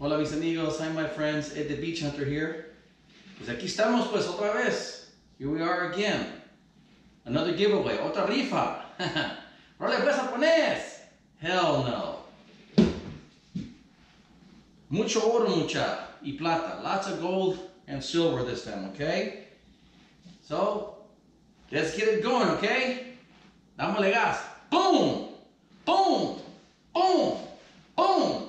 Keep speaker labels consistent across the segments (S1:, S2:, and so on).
S1: Hola mis amigos, hi my friends, Ed the Beach Hunter here. Pues aquí estamos pues otra vez. Here we are again. Another giveaway, otra rifa. ¿Órale pues japonés? Hell no. Mucho oro mucha y plata. Lots of gold and silver this time, okay? So, let's get it going, okay? Dámosle gas. Boom! Boom! Boom! Boom!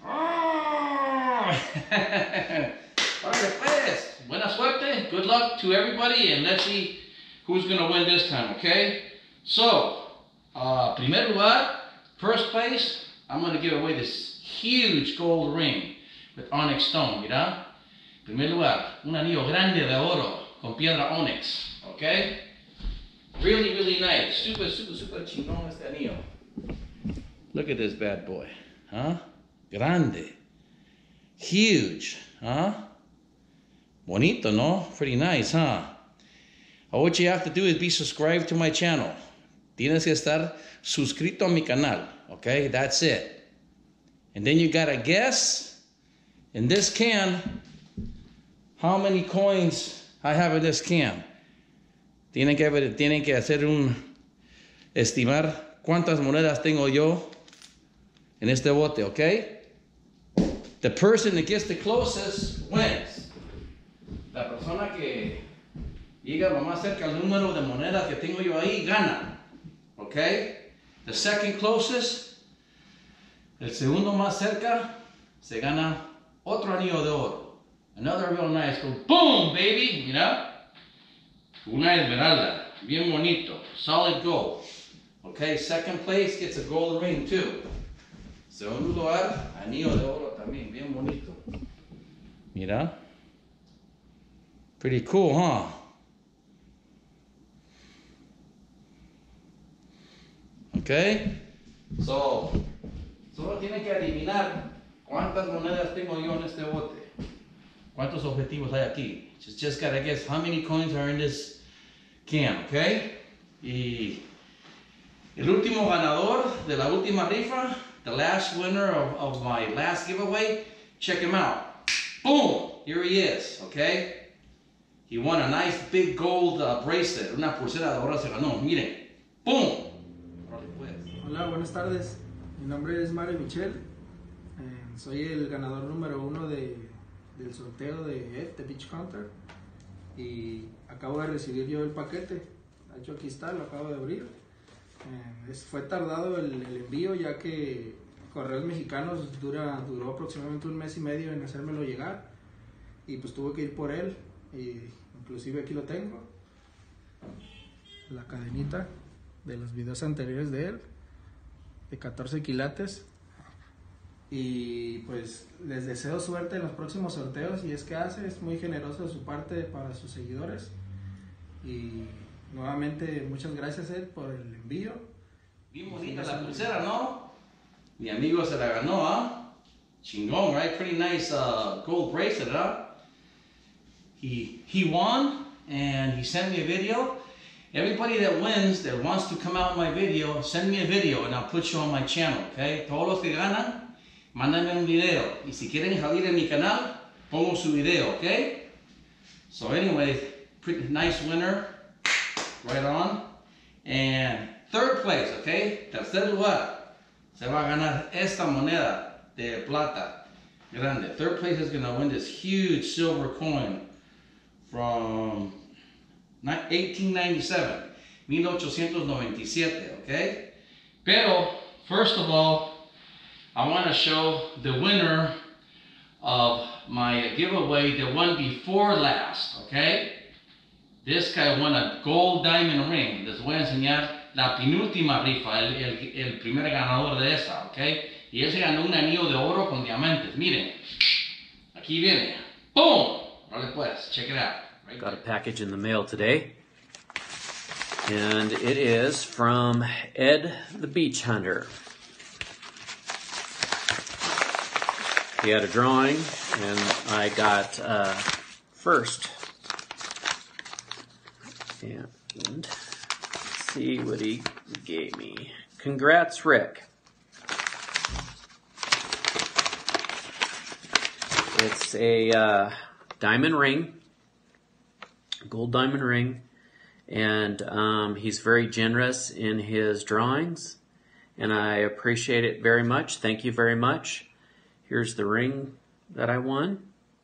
S1: Alright, pues, buena suerte, good luck to everybody, and let's see who's going to win this time, okay? So, primer lugar, first place, I'm going to give away this huge gold ring with onyx stone, mira? Primer lugar, un anillo grande de oro con piedra onyx, okay? Really, really nice. Super chingón este anillo. Look at this bad boy, huh? Grande. Huge, huh? Bonito, no? Pretty nice, huh? What you have to do is be subscribed to my channel. Tienes que estar suscrito a mi canal, okay? That's it. And then you gotta guess in this can how many coins I have in this can. Tienen que hacer estimar cuántas monedas tengo yo en este bote, okay? The person that gets the closest wins. La persona que llega lo más cerca al número de monedas que tengo yo ahí gana. Okay? The second closest, el segundo más cerca, se gana otro anillo de oro. Another real nice gold. Boom, baby, mira. Una esmeralda, bien bonito, solid gold. Okay, second place gets a gold ring too. Segundo lugar, anillo de oro también, bien bonito. Mira. Pretty cool, huh? Okay. So, solo tienen que adivinar cuántas monedas tengo yo en este bote. ¿Cuántos objetivos hay aquí? Just gotta guess how many coins are in this can, okay? Y el último ganador de la última rifa, the last winner of my last giveaway, check him out. Boom! Here he is, okay? He won a nice big gold bracelet. Una pulsera de oro se ganó. Miren. Boom!
S2: Hola, buenas tardes. Mi nombre es Mario Michel. Soy el ganador número 1 del sorteo de Ed the Beach Hunter. Y acabo de recibir yo el paquete. De hecho, aquí está, lo acabo de abrir. Fue tardado el envío, ya que Correos Mexicanos duró aproximadamente un mes y medio en hacérmelo llegar, y pues tuve que ir por él, y inclusive aquí lo tengo, la cadenita de los videos anteriores de él, de 14 quilates, y pues les deseo suerte en los próximos sorteos, y es que es muy generoso de su parte para sus seguidores, y nuevamente muchas gracias Ed por el envío.
S1: Bien bonita la pulsera, ¿no? Mi amigo se la ganó, ¿ah? Chingón, right? Pretty nice gold bracelet, huh? He won, and he sent me a video. Everybody that wins, that wants to come out in my video, send me a video and I'll put you on my channel, okay? Todos los que ganan, mándenme un video. Y si quieren salir en mi canal, pongo su video, okay? So anyway, pretty nice winner, right on. And third place, okay? Tercer lugar, se va a ganar esta moneda de plata grande. Third place is going to win this huge silver coin from 1897, 1897, okay? Pero, first of all, I want to show the winner of my giveaway, the one before last, okay? This guy won a gold diamond ring. Les voy a enseñar la penúltima rifa, el primer ganador de esa, okay? Y él se ganó un anillo de oro con diamantes. Miren, aquí viene. ¡Boom! Vale pues, check it out. Right
S3: Got a package in the mail today, and it is from Ed the Beach Hunter. He had a drawing, and I got first. And let's see what he gave me. Congrats, Rick. It's a diamond ring, gold diamond ring, and he's very generous in his drawings, and I appreciate it very much. Thank you very much. Here's the ring that I won.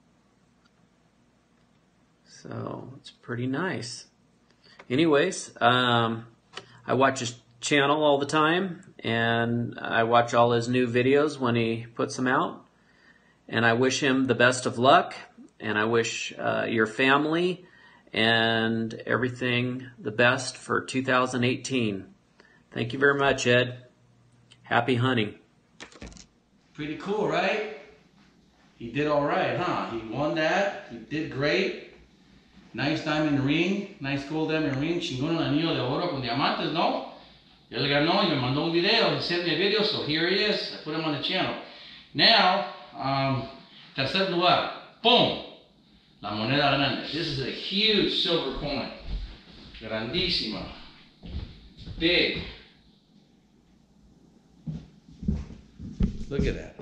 S3: So it's pretty nice. Anyways, I watch his channel all the time, and I watch all his new videos when he puts them out. And I wish him the best of luck, and I wish your family and everything the best for 2018. Thank you very much, Ed. Happy hunting.
S1: Pretty cool, right? He did all right, huh? He won that. He did great. Nice diamond ring. Nice gold diamond ring. Chingón el anillo de oro con diamantes, ¿no? Él ganó y me mandó un video. He sent me a video, so here he is. I put him on the channel. Now, tercer lugar. Boom! La moneda grande. This is a huge silver coin. Grandísima. Big. Look at that.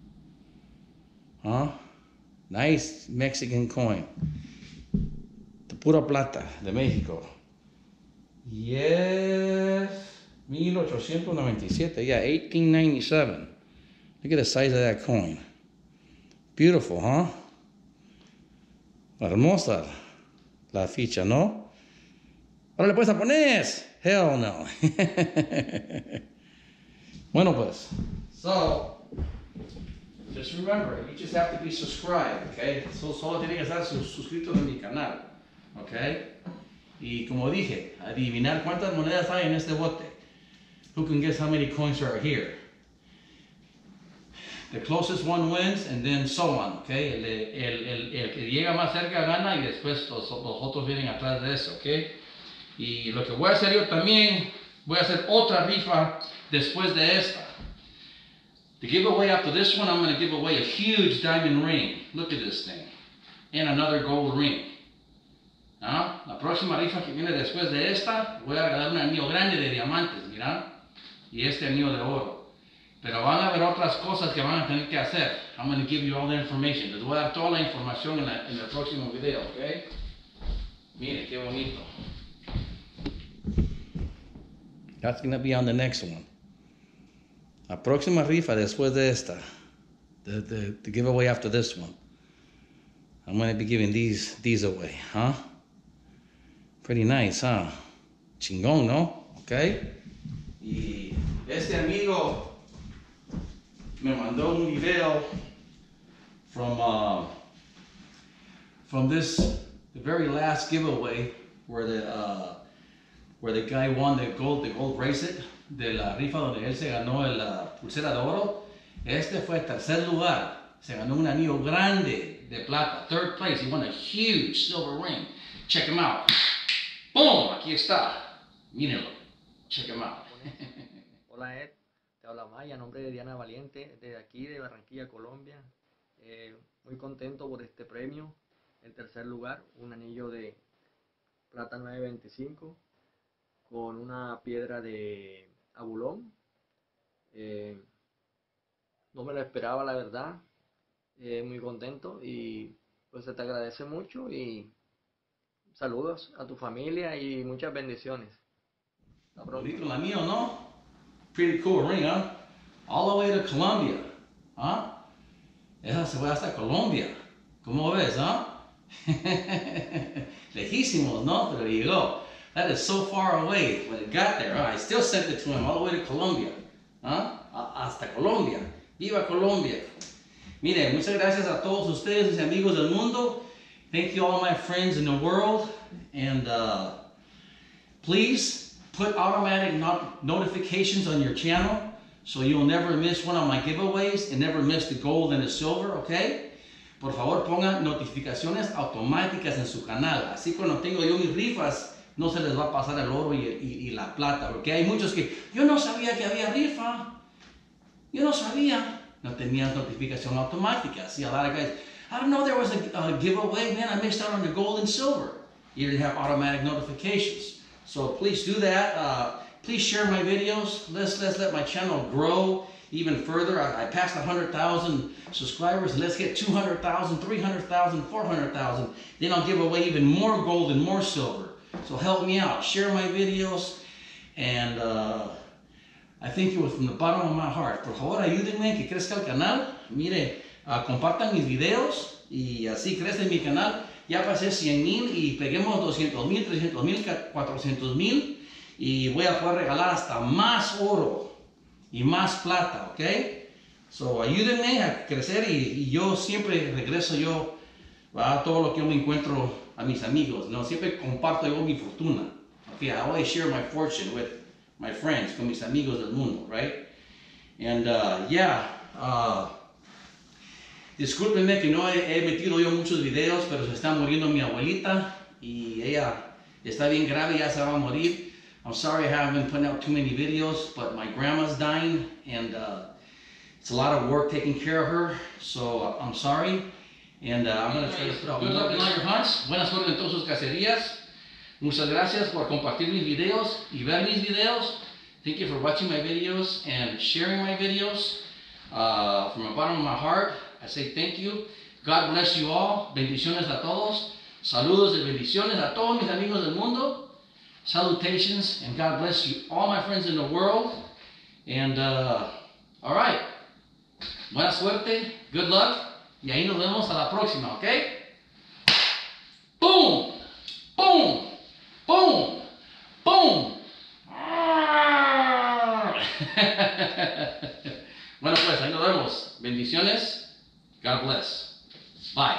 S1: Huh? Nice Mexican coin. De pura plata, de México. Yes. 1897. Yeah, 1897. Look at the size of that coin. Beautiful, huh? Hermosa la ficha, ¿no? Órale pues, japonés. Hell no. Bueno pues. So, just remember, you just have to be subscribed, okay? Solo tienen que estar suscritos en mi canal, okay? Y como dije, adivinar cuántas monedas hay en este bote. Who can guess how many coins are here? The closest one wins, and then so on, okay? El que llega más cerca gana, y después los otros vienen atrás de eso, okay? Y lo que voy a hacer yo también, voy a hacer otra rifa después de esta. The giveaway after this one, I'm going to give away a huge diamond ring. Look at this thing. And another gold ring. ¿Ah? La próxima rifa que viene después de esta, voy a regalar un anillo grande de diamantes, mira. Y este anillo de oro. Pero van a haber otras cosas que van a tener que hacer. I'm going to give you all the information. Les voy a dar toda la información en el próximo video, ¿ok? Mire, qué bonito. That's going to be on the next one. La próxima rifa después de esta. The giveaway after this one. I'm going to be giving these away, huh? Pretty nice, huh? Chingón, ¿no? Okay. Y este amigo me mandó un video from this, the very last giveaway where the guy won the gold bracelet de la rifa donde él se ganó la pulsera de oro. Este fue tercer lugar. Se ganó un anillo grande de plata. Third place. He won a huge silver ring. Check him out. Boom, aquí está. Mírenlo. Check him out.
S4: Hola Ed, te habla Maya, a nombre de Diana Valiente, desde aquí de Barranquilla, Colombia. Muy contento por este premio. En tercer lugar, un anillo de plata 925 con una piedra de abulón. No me lo esperaba, la verdad. Muy contento y pues se te agradece mucho y saludos a tu familia y muchas bendiciones. Hasta pronto.
S1: Bonito el anillo, ¿no? Pretty cool ring, huh? All the way to Colombia, huh? Esa se fue hasta Colombia. ¿Cómo ves, huh? Lejísimos, ¿no? Pero llegó. That is so far away when it got there. Huh? I still sent it to him all the way to Colombia. Huh? Hasta Colombia. Viva Colombia. Mire, muchas gracias a todos ustedes, mis amigos del mundo. Thank you all my friends in the world. And please put automatic notifications on your channel so you'll never miss one of my giveaways and never miss the gold and the silver, okay? Por favor, pongan notificaciones automáticas en su canal. Así cuando tengo yo mis rifas, no se les va a pasar el oro y la plata. Porque hay muchos que, yo no sabía que había rifa. Yo no sabía. No tenían notificación automática. See, a lot of guys, I don't know there was a giveaway. Man, I missed out on the gold and silver. You didn't have automatic notifications. So please do that. please share my videos. Let's let my channel grow even further. I passed 100,000 subscribers. Let's get 200,000, 300,000, 400,000. Then I'll give away even more gold and more silver. So help me out. Share my videos. And I thank you from the bottom of my heart. Por favor, ayúdenme que crezca el canal. Mire, compartan mis videos y así crece mi canal. Ya pasé 100,000 y peguemos 200,000, 300,000, 400,000 y voy a poder regalar hasta más oro y más plata, ¿ok? So, ayúdenme a crecer y yo siempre regreso a todo lo que yo me encuentro a mis amigos, ¿no? Siempre comparto yo mi fortuna. Okay, I always share my fortune with my friends, con mis amigos del mundo, right? And discúlpenme que no he metido yo muchos videos, pero se está muriendo mi abuelita y ella está bien grave, ya se va a morir. I'm sorry I haven't been putting out too many videos, but my grandma's dying and it's a lot of work taking care of her, so I'm sorry. And I'm going to try to put out good luck in all your hunts. Buena suerte en todas sus cacerías. Muchas gracias por compartir mis videos y ver mis videos. Thank you for watching my videos and sharing my videos. From the bottom of my heart, I say thank you. God bless you all. Bendiciones a todos. Saludos y bendiciones a todos mis amigos del mundo. Salutations and God bless you, all my friends in the world. And all right. Buena suerte. Good luck. Y ahí nos vemos a la próxima, ¿ok? Boom. Boom. Boom. Boom. Bueno, pues ahí nos vemos. Bendiciones. God bless. Bye.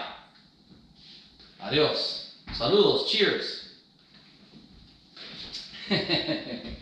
S1: Adiós. Saludos. Cheers.